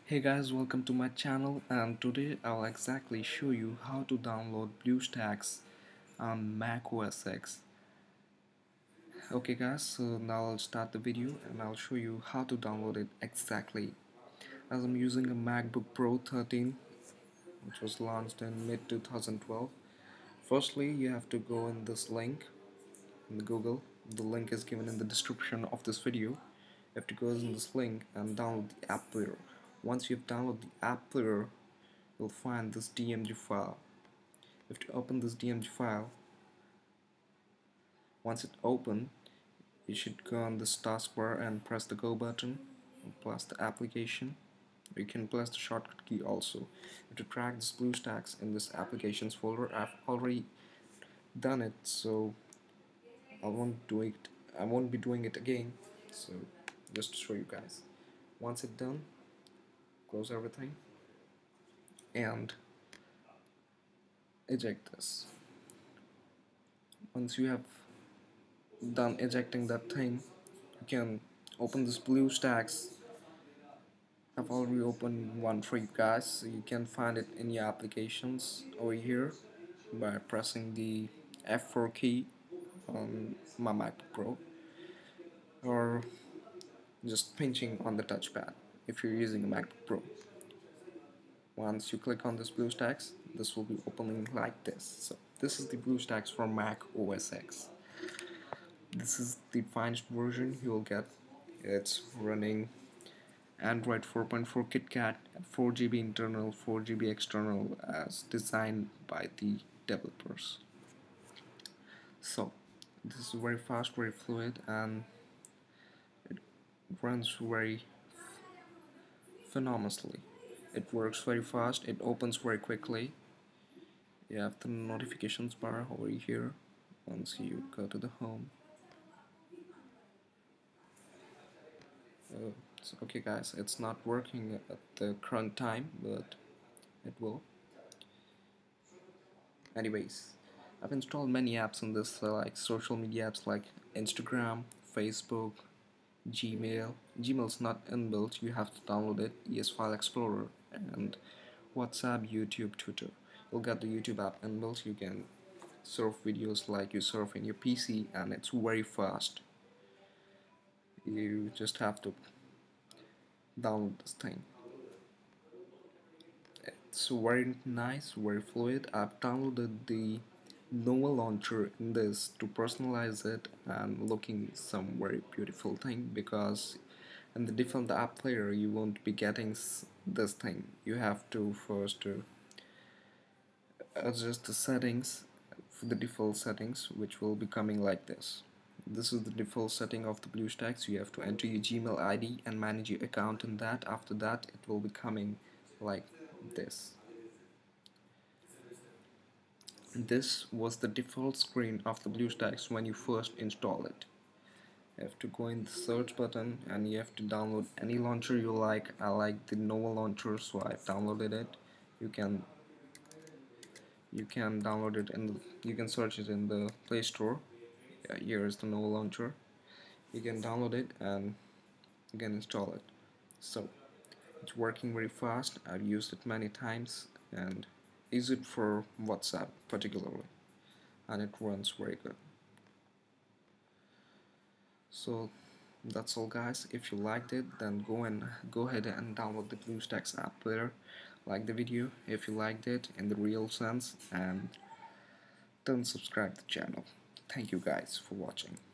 Hey guys, welcome to my channel, and today I'll exactly show you how to download Bluestacks on Mac OS X. Okay guys, so now I'll start the video and I'll show you how to download it exactly. As I'm using a MacBook Pro 13 which was launched in mid 2012. Firstly, you have to go in this link in Google. The link is given in the description of this video. You have to go in this link and download the app player. Once you've downloaded the app player, you'll find this DMG file. You have to open this DMG file. Once it opens, you should go on this taskbar and press the go button and plus the application. You can press the shortcut key also. You have to drag this Bluestacks in this applications folder. I've already done it, so I won't be doing it again. So just to show you guys. Once it's done, close everything and eject this. Once you have done ejecting that thing, you can open this Bluestacks. I've already opened one for you guys, so you can find it in your applications over here by pressing the F4 key on my Mac Pro, or just pinching on the touchpad if you're using a MacBook Pro. Once you click on this Bluestacks, this will be opening like this. So this is the Bluestacks for Mac OS X. This is the finest version you will get. It's running Android 4.4 KitKat at 4GB internal, 4GB external as designed by the developers. So this is very fast, very fluid, and it runs very phenomenally. It works very fast, it opens very quickly. You have the notifications bar over here once you go to the home. So okay guys, it's not working at the current time, but it will. Anyways, I've installed many apps on this, like social media apps like Instagram, Facebook, Gmail. Gmail's not inbuilt, you have to download it, ES File Explorer, and WhatsApp, YouTube, Twitter. You'll get the YouTube app inbuilt. You can surf videos like you surf in your PC, and it's very fast. You just have to download this thing. It's very nice, very fluid. I've downloaded the Nova launcher in this to personalize it and looking some very beautiful thing, because in the default app player you won't be getting this thing. You have to first adjust the settings for the default settings, which will be coming like this. This is the default setting of the Bluestacks. You have to enter your Gmail ID and manage your account in that. After that, it will be coming like this. This was the default screen of the Bluestacks when you first install it. You have to go in the search button and you have to download any launcher you like. I like the Nova launcher, so I downloaded it. You can download it and you can search it in the Play Store. Here is the Nova launcher. You can download it and you can install it. So it's working very fast. I've used it many times and use it for WhatsApp particularly, and it runs very good. So that's all guys. If you liked it, then go ahead and download the Bluestacks app player. Like the video if you liked it in the real sense, and don't subscribe to the channel. Thank you guys for watching.